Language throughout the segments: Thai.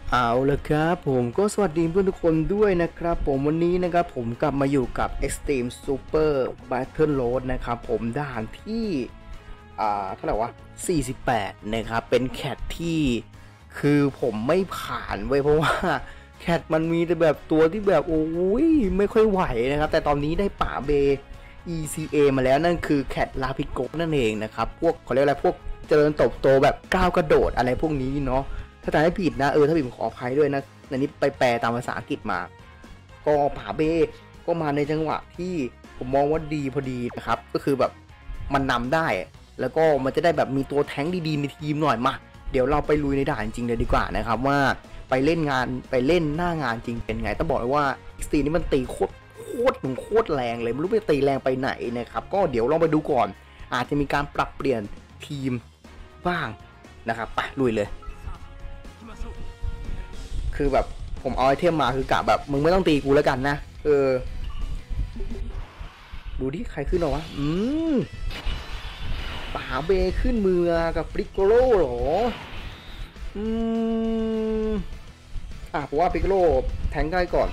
เอาละครับผมก็สวัสดีเพื่อนทุกคนด้วยนะครับผมวันนี้นะครับผมกลับมาอยู่กับ Extreme Super Battle Road นะครับผมด่านที่เท่าไหร่วะ48นะครับเป็นแคทที่คือผมไม่ผ่านเว้ยเพราะว่าแคทมันมีแต่แบบตัวที่แบบโอ้ยไม่ค่อยไหวนะครับแต่ตอนนี้ได้ป่าเบ ECA มาแล้วนั่นคือแคทลาพิโกนั่นเองนะครับพวกเขาเรียกอะไรพวกเจริญเติบโตแบบก้าวกระโดดอะไรพวกนี้เนาะถ้าจำไม่ผิดนะถ้าผิดผมขออภัยด้วยนะในนี้ไปแปลตามภาษาอังกฤษมาก็ป่าเบก็มาในจังหวะที่ผมมองว่าดีพอดีนะครับก็คือแบบมันนำได้แล้วก็มันจะได้แบบมีตัวแท้งดีๆในทีมหน่อยมาเดี๋ยวเราไปลุยในด่านจริงเลยดีกว่านะครับว่าไปเล่นหน้างานจริงเป็นไงต้องบอกเลยว่า XT นี่มันตีโคตรแรงเลยไม่รู้ไปตีแรงไปไหนนะครับก็เดี๋ยวลองไปดูก่อนอาจจะมีการปรับเปลี่ยนทีมบ้างนะครับไปลุยเลยคือแบบผมเอาไอเทมมาคือกะแบบมึงไม่ต้องตีกูแล้วกันนะดูดิใครขึ้นหรอวะป่าเบขึ้นมือกับปริโกโลหรอผมว่าปริโกโลแทงได้ก่อน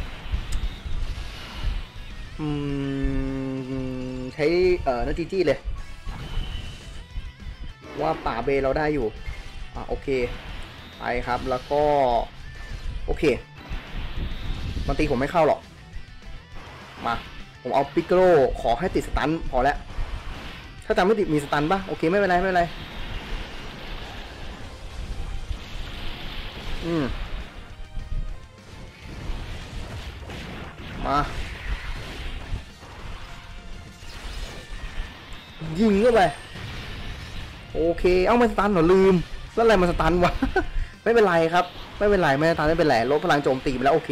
ใช้นาจีจี้เลยว่าป่าเบเราได้อยู่โอเคไปครับแล้วก็โอเคมันตีผมไม่เข้าหรอกมาผมเอาปิกโลขอให้ติดสตันพอแล้วถ้าจำไม่ติดมีสตันปะโอเคไม่เป็นไรมายิงเข้าไปโอเคเอามาสตันเหรอลืมแล้วอะไรมาสตันวะ ไม่เป็นไรครับไม่เป็นไรไม่สตันไม่เป็นไรลดพลังโจมตีไปแล้วโอเค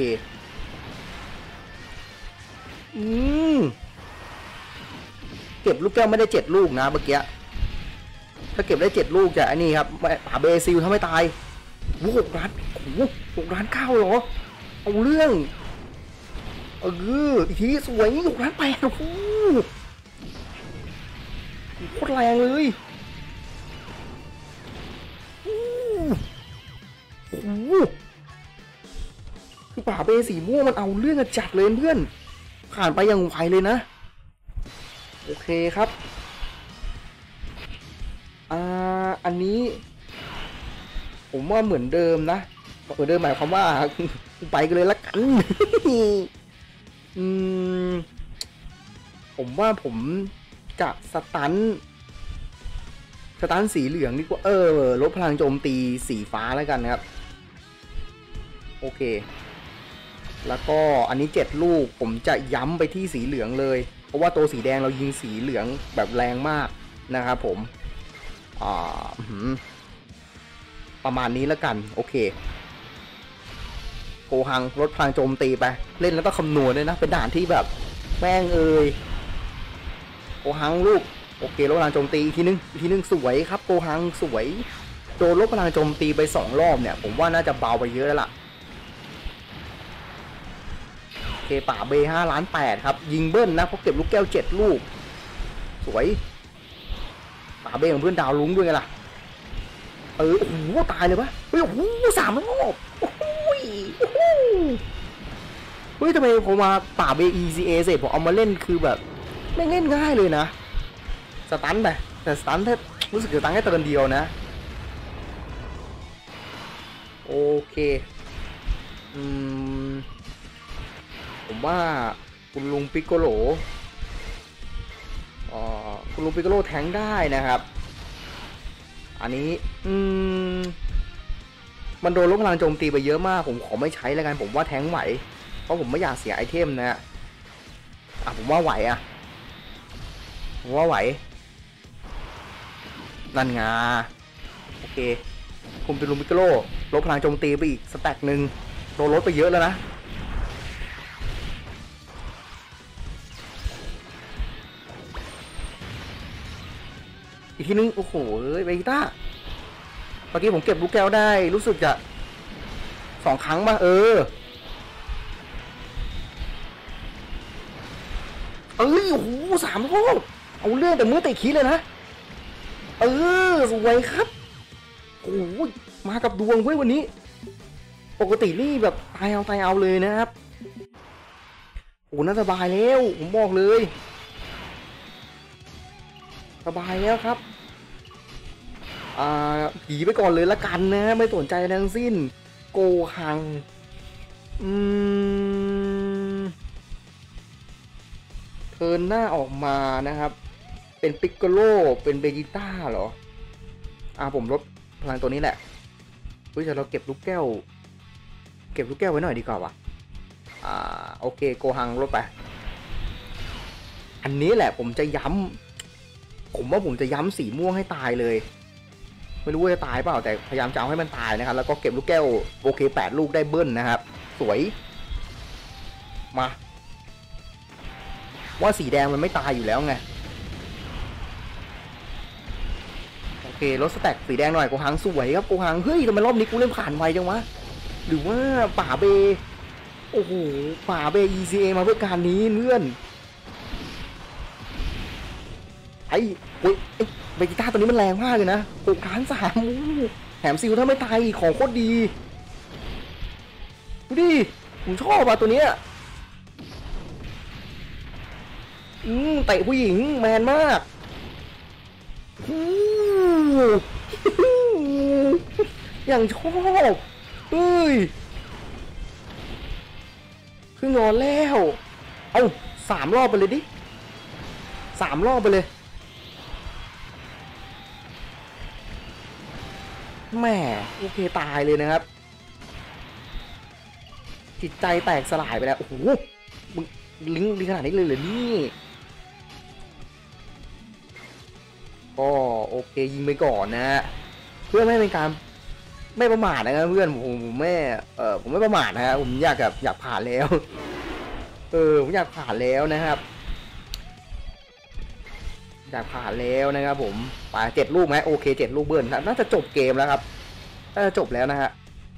เก็บลูกแก้วไม่ได้7ลูกนะเมื่อกี้ถ้าเก็บได้7ลูกจะอันนี้ครับป่าเบซิลทำไม่ตาย6 ล้าน6 ล้าน 9เหรอเอาเรื่องอีกทีสวย6 ล้าน 8โอ้โหโคตรแรงเลยคือป่าเบสีม่วงมันเอาเรื่องจัดเลยเพื่อนผ่านไปอย่างไวเลยนะโอเคครับอันนี้ผมว่าเหมือนเดิมนะเหมือนเดิมหมายความว่าไปกันเลยละกันผมว่าผมจะสตันสีเหลืองดีกว่าลดพลังโจมตีสีฟ้าแล้วกันนะครับโอเคแล้วก็อันนี้7ลูกผมจะย้ำไปที่สีเหลืองเลยเพราะว่าตัวสีแดงเรายิงสีเหลืองแบบแรงมากนะครับผมประมาณนี้แล้วกันโอเคโกหังลดพลังโจมตีไปเล่นแล้วก็คำนวณด้วยนะเป็นด่านที่แบบแม่งโกหังลูกโอเคลดพลังโจมตีอีกทีนึงสวยครับโกหังสวยโดนลดพลังโจมตีไป2รอบเนี่ยผมว่าน่าจะเบาไปเยอะแล้วล่ะโอเคป่าเบ5 ล้าน 8ครับยิงเบิ้ลนะเพราะเก็บลูกแก้ว7ลูกสวยป่าเบของเพื่อนดาวลุ้งด้วยไงล่ะโอ้โหตายเลยปะโอ้โห3 รอบเฮ้ยทำไมผมมาป่าเบ ECA เสร็จผมเอามาเล่นคือแบบไม่เล่นง่ายเลยนะสตันไปแต่สตันแค่รู้สึกจะตั้งแค่เตือนเดียวนะโอเคผมว่าคุณลุงปิโกโลแทงได้นะครับอันนี้มันโดนลดพลังโจมตีไปเยอะมากผมขอไม่ใช้แล้วกันผมว่าแทงไหวเพราะผมไม่อยากเสียไอเทมนะผมว่าไหวนั่นไงโอเคคุณเป็นลุงปิโกโลลดพลังโจมตีไปอีกสแต็กหนึ่งโดนลดไปเยอะแล้วนะอีกทีนึงโอ้โหเบต้าเมื่อกี้ผมเก็บลูกแก้วได้รู้สึกจะ2 ครั้งป่ะโอ้โห3 รอบเอาเรื่องแต่เมื่อติดคีเลยนะสวยครับโอ้ยมากับดวงเว้ยวันนี้โปกตินี่แบบตายเอาเลยนะครับโอ้น่าสบายแล้วผมบอกเลยสบายแล้วครับผีไปก่อนเลยละกันนะไม่สนใจทั้งสิ้นโกฮังเทิร์นหน้าออกมานะครับเป็นปิกโกโลเป็นเบจิต้าเหรอผมลดพลังตัวนี้แหละแต่เราเก็บลูกแก้วไว้หน่อยดีกว่าวะโอเคโกฮังลดไปอันนี้แหละผมจะย้ำผมว่าผมจะย้ำสีม่วงให้ตายเลยไม่รู้ว่าจะตายเปล่าแต่พยายามจะเอาให้มันตายนะครับแล้วก็เก็บลูกแก้วโอเค8ลูกได้เบิ้ลนะครับสวยมาว่าสีแดงมันไม่ตายอยู่แล้วไงโอเคลดสแต็กสีแดงหน่อยโกฮังสวยครับโกฮังเฮ้ยทำไมรอบนี้กูเล่นผ่านไวจังวะหรือว่าป่าเบโอ้โหป่าเบ ECA มาเพื่อการนี้เพื่อนเบจิต้าตัวนี้มันแรงมากเลยนะ6,300,000แถมซิลถ้าไม่ตายของโคตรดีดูดิผมชอบตัวเนี้ยเตะผู้หญิงแมนมากอย่างชอบเฮ้ยคือนอนแล้วเอา3 รอบไปเลยดิ3 รอบไปเลยแม่โอเคตายเลยนะครับจิตใจแตกสลายไปแล้วโอ้โหมึงลิงขนาดนี้เลยเหรอนี่ก็โอเคยิงไปก่อนนะเพื่อไม่เป็นการไม่ประมาทนะครับเพื่อนผมไม่ประมาทนะครับผมอยากผ่านแล้วผมอยากผ่านแล้วนะครับผมไป7 ลูกไหมโอเค7 ลูกเบิร์นน่าจะจบเกมแล้วครับน่าจะจบแล้วนะฮะ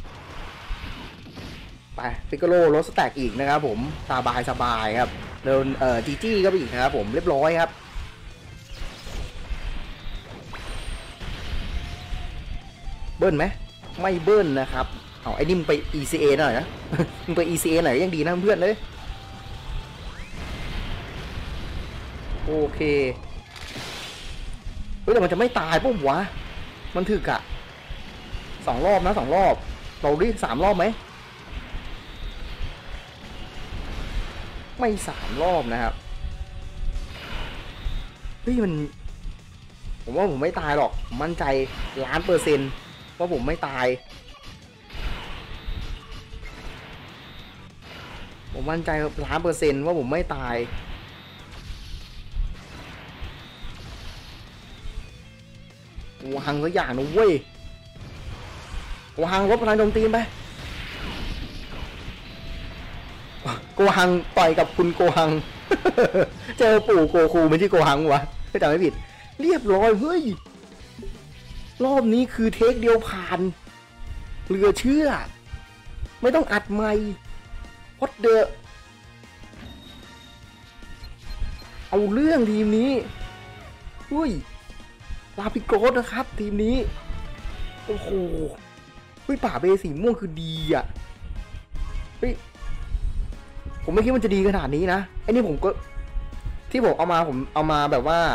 ไปฟิกเกอโร่ลดสแต็กอีกนะครับผมสบายครับเดินจีจี้ก็ไปอีกนะครับผมเรียบร้อยครับเบิร์นไหมไม่เบิร์นนะครับไอ้นี่มึงไป ECA หน่อยนะมึงไป ECA หน่อยยังดีนะเพื่อนเลยโอเคแต่มันจะไม่ตายปุ๊บวะมันถึกอะ2 รอบนะ2 รอบเราดิ3 รอบไหมไม่3 รอบนะครับผมว่าผมไม่ตายหรอกมั่นใจ1,000,000%ว่าผมไม่ตายผมมั่นใจ1,000,000%ว่าผมไม่ตายโกฮังสักอย่างนะเว้ยโกฮังลดพลังโจมตีไปโกฮังต่อยกับคุณโกฮังเจอปู่โกคูไม่ใช่โกฮังวะไม่จำไม่ผิดเรียบร้อยเฮ้ยรอบนี้คือเทคเดียวผ่านเหลือเชื่อไม่ต้องอัดใหม่พอดเดอะเอาเรื่องทีมนี้เฮ้ยลาปิโกสนะครับทีมนี้โอ้โหป่าเบสีม่วงคือดีอ่ะผมไม่คิดมันจะดีขนาดนี้นะไอ้นี่ผมก็ที่ผมเอามาแบบว่า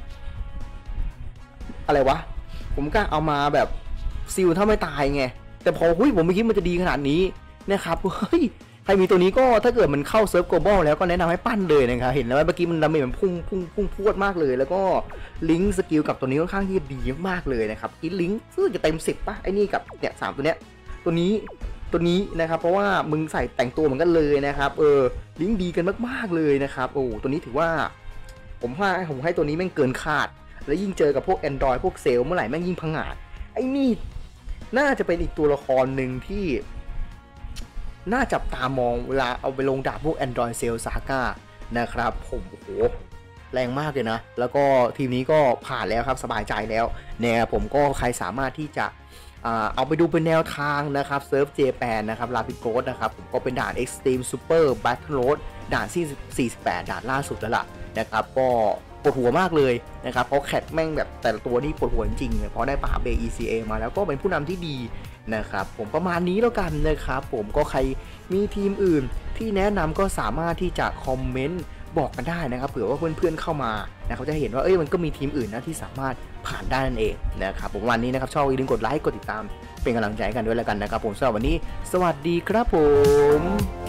อะไรวะผมก็เอามาแบบซิลถ้าไม่ตายไงแต่พอผมไม่คิดมันจะดีขนาดนี้นะครับใครมีตัวนี้ก็ถ้าเกิดมันเข้าเซิร์ฟโกลบอลแล้วก็แนะนำให้ปั้นเลยนะครับเห็นแล้วเมื่อกี้มันดาเมจมันพุ่งพรวดมากเลยแล้วก็ลิงก์สกิลกับตัวนี้ค่อนข้างที่ดีมากเลยนะครับอีลิงก์ซึ่งจะเต็ม10ป่ะไอ้นี่กับเนี่ย3ตัวเนี้ยตัวนี้นะครับเพราะว่ามึงใส่แต่งตัวเหมือนกันเลยนะครับลิงก์ดีกันมากๆเลยนะครับตัวนี้ถือว่าผมให้ตัวนี้แม่งเกินคาดแล้วยิ่งเจอกับพวก Android พวกเซลล์เมื่อไหร่แม่งยิ่งพังงาดไอ้นี่น่าจะเป็นอีกตัวละครหนึ่งที่น่าจับตามองเวลาเอาไปลงดาบพวก Android Cell Saga นะครับผมโอ้โหแรงมากเลยนะแล้วก็ทีมนี้ก็ผ่านแล้วครับสบายใจแล้วเนี่ยผมก็ใครสามารถที่จะเอาไปดูเป็นแนวทางนะครับเซิร์ฟเจแปนนะครับลาปิโกสนะครับผมก็เป็นด่าน Extreme Super Battle Road ด่านที่48ด่านล่าสุดแล้วล่ะนะครับก็ปวดหัวมากเลยนะครับเพราะแคทแม่งแบบแต่ละตัวนี่ปวดหัวจริงๆเพราะได้ป่าเบ ECA มาแล้วก็เป็นผู้นำที่ดีนะครับผมประมาณนี้แล้วกันนะครับผมก็ใครมีทีมอื่นที่แนะนำก็สามารถที่จะคอมเมนต์บอกกันได้นะครับเผื่อว่าเพื่อนๆเข้ามานะเขาจะเห็นว่ามันก็มีทีมอื่นนะที่สามารถผ่านได้นั่นเองนะครับผมวันนี้นะครับชอบอย่าลืมกดไลค์กดติดตามเป็นกำลังใจกันด้วยแล้วกันนะครับผมสำหรับวันนี้สวัสดีครับผม